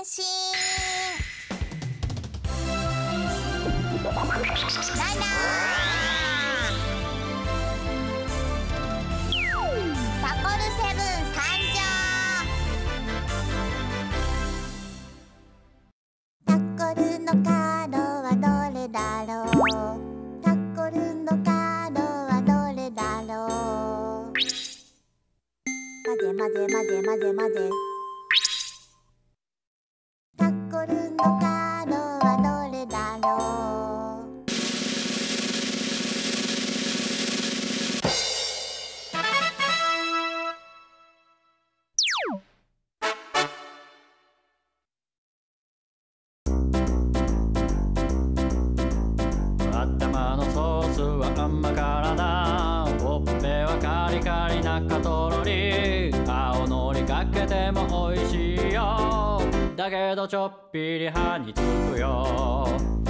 信。7。タコルセブン参上。タコルのカードはどれだろう。タコルのカードはどれだろう。まぜまぜまぜまぜまぜ。タコルのカードはどれだろう。 頭のソースは甘辛だ。ほっぺはカリカリ中とろり。青のりかけても美味しいよ。だけどちょっぴり歯につくよ。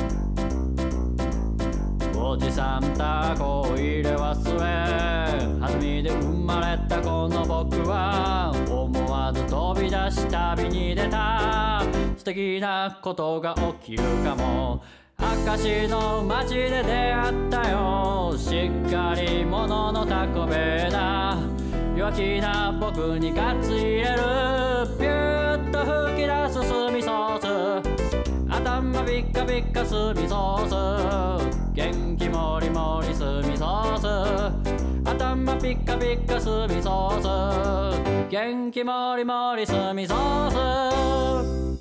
おじさんタコを入れ忘れ、弾みで生まれたこの僕は思わず飛び出し旅に出た。素敵なことが起きるかも。明石の街で出会ったよ。しっかり者のタコベだ。弱気な僕にガッツ入れる。ピューッと吹き出す酢味ソース。頭ピッカピッカ酢味ソース。元気もりもり酢味ソース。頭ピッカピッカ酢味ソース。元気もりもり酢味ソース。